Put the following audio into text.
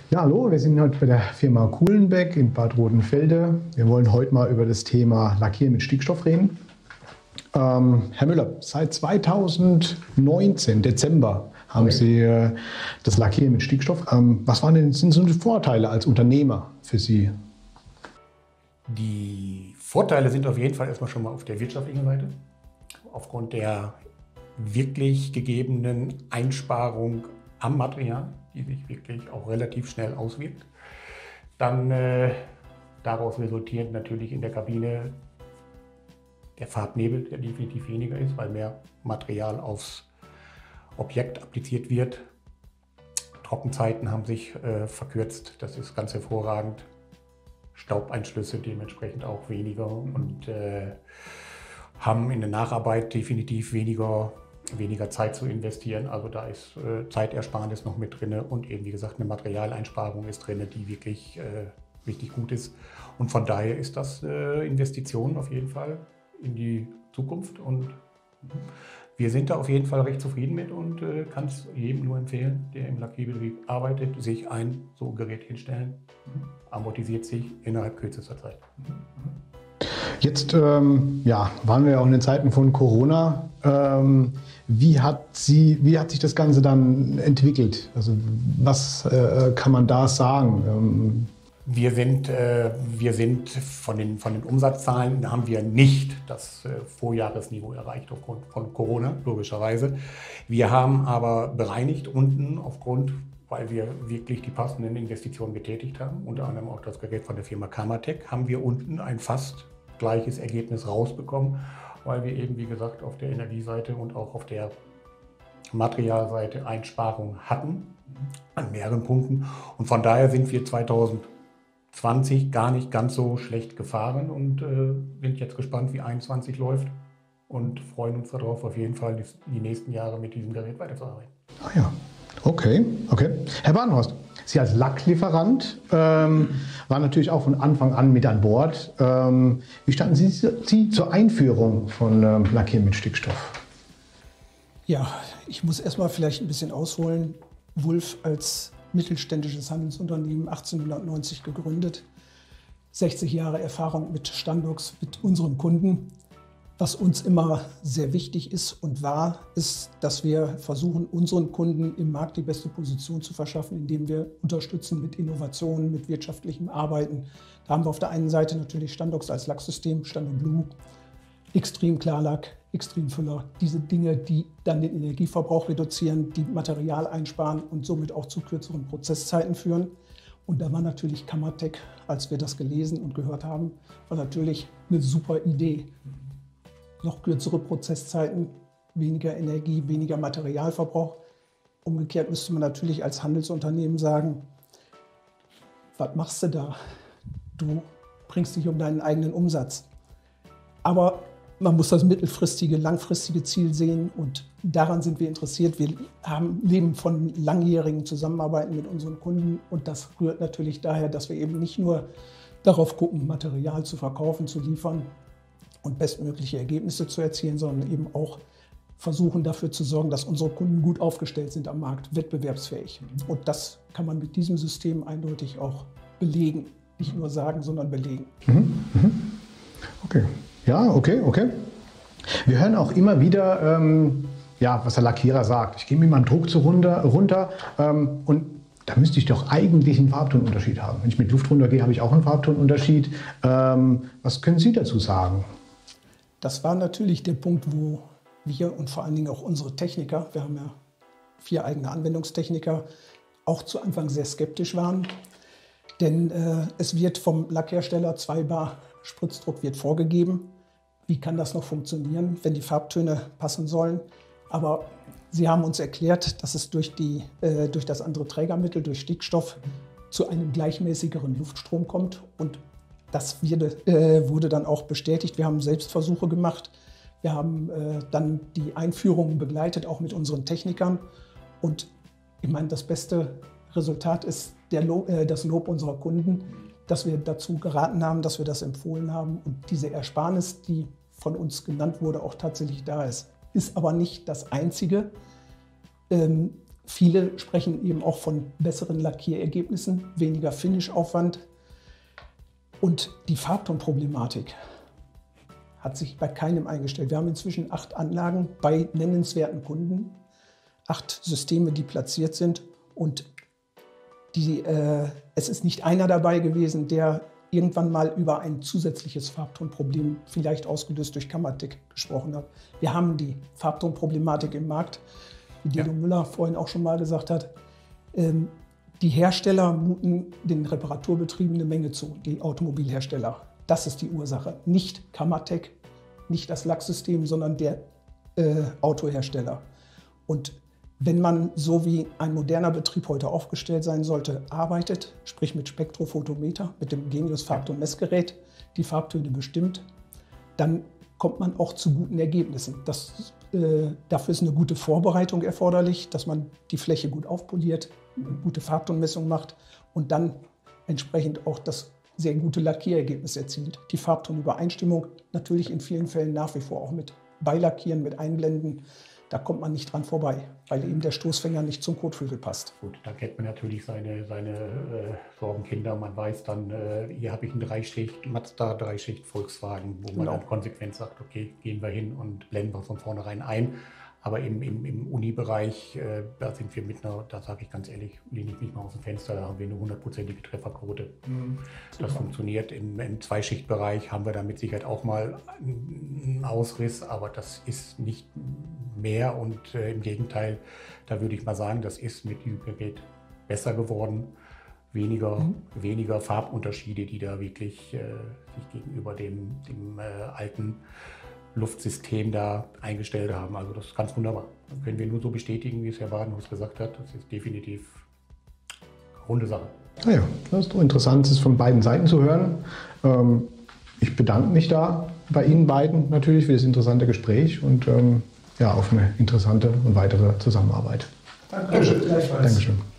Ja, hallo, wir sind heute bei der Firma Kuhlenbeck in Bad Rodenfelde. Wir wollen heute mal über das Thema Lackieren mit Stickstoff reden. Herr Müller, seit 2019, Dezember, haben Sie das Lackieren mit Stickstoff. Was sind so die Vorteile als Unternehmer für Sie? Die Vorteile sind auf jeden Fall erstmal schon mal auf der wirtschaftlichen Seite. Aufgrund der wirklich gegebenen Einsparung am Material, die sich wirklich auch relativ schnell auswirkt. Dann daraus resultierend natürlich in der Kabine der Farbnebel, der definitiv weniger ist, weil mehr Material aufs Objekt appliziert wird. Trockenzeiten haben sich verkürzt, das ist ganz hervorragend. Staubeinschlüsse dementsprechend auch weniger und haben in der Nacharbeit definitiv weniger Zeit zu investieren. Also da ist Zeitersparnis noch mit drin und eben wie gesagt eine Materialeinsparung ist drin, die wirklich richtig gut ist. Und von daher ist das Investitionen auf jeden Fall in die Zukunft und wir sind da auf jeden Fall recht zufrieden mit und kann es jedem nur empfehlen, der im Lackierbetrieb arbeitet, sich ein so ein Gerät hinstellen, amortisiert sich innerhalb kürzester Zeit. Jetzt waren wir ja auch in den Zeiten von Corona. Wie hat sich das Ganze dann entwickelt? Also was kann man da sagen? Wir sind von den Umsatzzahlen haben wir nicht das Vorjahresniveau erreicht aufgrund von Corona, logischerweise. Wir haben aber bereinigt unten weil wir wirklich die passenden Investitionen getätigt haben, unter anderem auch das Gerät von der Firma Kamatec, haben wir unten ein fast gleiches Ergebnis rausbekommen, weil wir eben, wie gesagt, auf der Energieseite und auch auf der Materialseite Einsparungen hatten an mehreren Punkten. Und von daher sind wir 2020 gar nicht ganz so schlecht gefahren und sind jetzt gespannt, wie 2021 läuft und freuen uns darauf, auf jeden Fall die nächsten Jahre mit diesem Gerät weiterzuarbeiten. Ah ja, okay. Herr Badenhorst, Sie als Lacklieferant waren natürlich auch von Anfang an mit an Bord. Wie standen Sie zur Einführung von Lackieren mit Stickstoff? Ja, ich muss erstmal vielleicht ein bisschen ausholen. Wulf als mittelständisches Handelsunternehmen 1890 gegründet. 60 Jahre Erfahrung mit Standox, mit unseren Kunden. Was uns immer sehr wichtig ist und war, ist, dass wir versuchen, unseren Kunden im Markt die beste Position zu verschaffen, indem wir unterstützen mit Innovationen, mit wirtschaftlichem Arbeiten. Da haben wir auf der einen Seite natürlich Standox als Lacksystem, Standard Blue, Extrem Klarlack, Extrem Füller, diese Dinge, die dann den Energieverbrauch reduzieren, die Material einsparen und somit auch zu kürzeren Prozesszeiten führen. Und da war natürlich Kamatec, als wir das gelesen und gehört haben, war natürlich eine super Idee. Noch kürzere Prozesszeiten, weniger Energie, weniger Materialverbrauch. Umgekehrt müsste man natürlich als Handelsunternehmen sagen, was machst du da? Du bringst dich um deinen eigenen Umsatz. Aber man muss das mittelfristige, langfristige Ziel sehen und daran sind wir interessiert. Wir leben von langjährigen Zusammenarbeiten mit unseren Kunden und das rührt natürlich daher, dass wir eben nicht nur darauf gucken, Material zu verkaufen, zu liefern und bestmögliche Ergebnisse zu erzielen, sondern eben auch versuchen dafür zu sorgen, dass unsere Kunden gut aufgestellt sind am Markt, wettbewerbsfähig. Und das kann man mit diesem System eindeutig auch belegen. Nicht nur sagen, sondern belegen. Okay. Ja, okay. Wir hören auch immer wieder, was der Lackierer sagt. Ich gehe mit meinem Druck so runter und da müsste ich doch eigentlich einen Farbtonunterschied haben. Wenn ich mit Luft runtergehe, habe ich auch einen Farbtonunterschied. Was können Sie dazu sagen? Das war natürlich der Punkt, wo wir und vor allen Dingen auch unsere Techniker, wir haben ja 4 eigene Anwendungstechniker, auch zu Anfang sehr skeptisch waren. Denn es wird vom Lackhersteller 2 bar Spritzdruck wird vorgegeben. Wie kann das noch funktionieren, wenn die Farbtöne passen sollen? Aber sie haben uns erklärt, dass es durch das andere Trägermittel, durch Stickstoff, zu einem gleichmäßigeren Luftstrom kommt. Und das wurde dann auch bestätigt. Wir haben Selbstversuche gemacht. Wir haben dann die Einführungen begleitet, auch mit unseren Technikern. Und ich meine, das beste Resultat ist das Lob unserer Kunden, dass wir dazu geraten haben, dass wir das empfohlen haben und diese Ersparnis, die von uns genannt wurde, auch tatsächlich da ist. Ist aber nicht das Einzige. viele sprechen eben auch von besseren Lackierergebnissen, weniger Finishaufwand. Und die Farbtonproblematik hat sich bei keinem eingestellt. Wir haben inzwischen 8 Anlagen bei nennenswerten Kunden, 8 Systeme, die platziert sind. Und es ist nicht einer dabei gewesen, der irgendwann mal über ein zusätzliches Farbtonproblem, vielleicht ausgelöst durch Kammertec, gesprochen hat. Wir haben die Farbtonproblematik im Markt, wie Guido Müller vorhin auch schon mal gesagt hat. Die Hersteller muten den Reparaturbetrieben eine Menge zu, die Automobilhersteller. Das ist die Ursache. Nicht Kammertec, nicht das Lacksystem, sondern der Autohersteller. Und wenn man, so wie ein moderner Betrieb heute aufgestellt sein sollte, arbeitet, sprich mit Spektrophotometer, mit dem Genius Farbton-Messgerät, die Farbtöne bestimmt, dann kommt man auch zu guten Ergebnissen. Dafür ist eine gute Vorbereitung erforderlich, dass man die Fläche gut aufpoliert, eine gute Farbtonmessung macht und dann entsprechend auch das sehr gute Lackierergebnis erzielt. Die Farbtonübereinstimmung natürlich in vielen Fällen nach wie vor auch mit Beilackieren, mit Einblenden. Da kommt man nicht dran vorbei, weil eben der Stoßfänger nicht zum Kotflügel passt. Gut, da kennt man natürlich seine Sorgenkinder. Man weiß dann, hier habe ich einen 3-Schicht Mazda, 3-Schicht Volkswagen, wo man dann konsequent sagt, okay, gehen wir hin und blenden wir von vornherein ein. Aber im Uni-Bereich, da sind wir da sage ich ganz ehrlich, lehne ich mich mal aus dem Fenster, da haben wir eine 100%ige Trefferquote. Das funktioniert. Im 2-Schicht-Bereich haben wir da mit Sicherheit auch mal einen Ausriss, aber das ist nicht mehr und im Gegenteil, da würde ich mal sagen, das ist mit diesem Gerät besser geworden. Weniger Farbunterschiede, die da wirklich sich gegenüber dem alten Luftsystem da eingestellt haben. Also das ist ganz wunderbar. Das können wir nur so bestätigen, wie es Herr Badenhus gesagt hat. Das ist definitiv eine runde Sache. Naja, das ist doch interessant, es von beiden Seiten zu hören. Ich bedanke mich da bei Ihnen beiden natürlich für das interessante Gespräch und auf eine interessante und weitere Zusammenarbeit. Dankeschön. Dankeschön.